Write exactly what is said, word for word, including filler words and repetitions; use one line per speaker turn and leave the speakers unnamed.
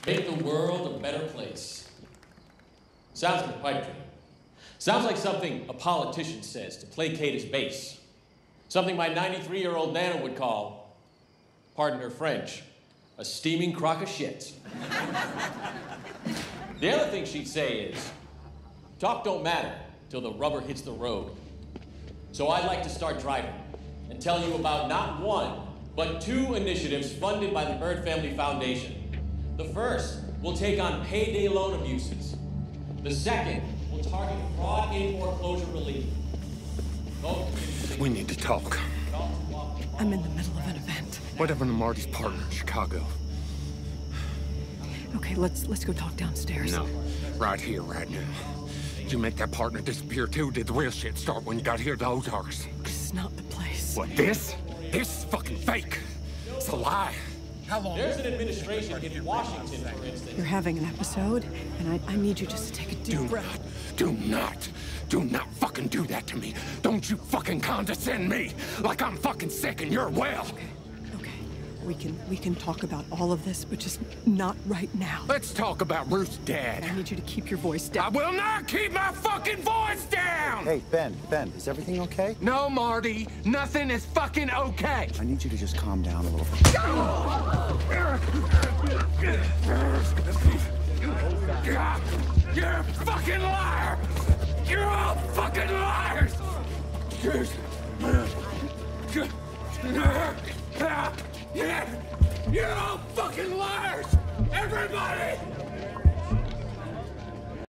Make the world a better place. Sounds like a pipe dream. Sounds like something a politician says to placate his base. Something my ninety-three-year-old Nana would call, pardon her French, a steaming crock of shit. The other thing she'd say is, talk don't matter till the rubber hits the road. So I'd like to start driving and tell you about not one, but two initiatives funded by the Bird Family Foundation. The first will take on payday loan abuses. The second will target fraud in foreclosure relief.
We need to talk.
I'm in the middle of an event.
What happened to Marty's partner in Chicago?
Okay, let's let's go talk downstairs.
No, right here, right now. Did you make that partner disappear too? Did the real shit start when you got here to Ozarks?
This is not the place.
What, this? This is fucking fake. It's a lie. How long?
There's an administration in Washington, for instance.
You're having an episode, and I, I need you just to take a deep
do
breath.
Not, do not, do not fucking do that to me. Don't you fucking condescend me like I'm fucking sick and you're well.
Okay, okay. We can, we can talk about all of this, but just not right now.
Let's talk about Ruth's dad.
I need you to keep your voice down.
I will not keep my fucking voice down!
Hey, Ben, Ben, is everything okay?
No, Marty, nothing is fucking okay.
I need you to just calm down a little.
You're a fucking liar! You're all fucking liars! You're all fucking liars! Everybody!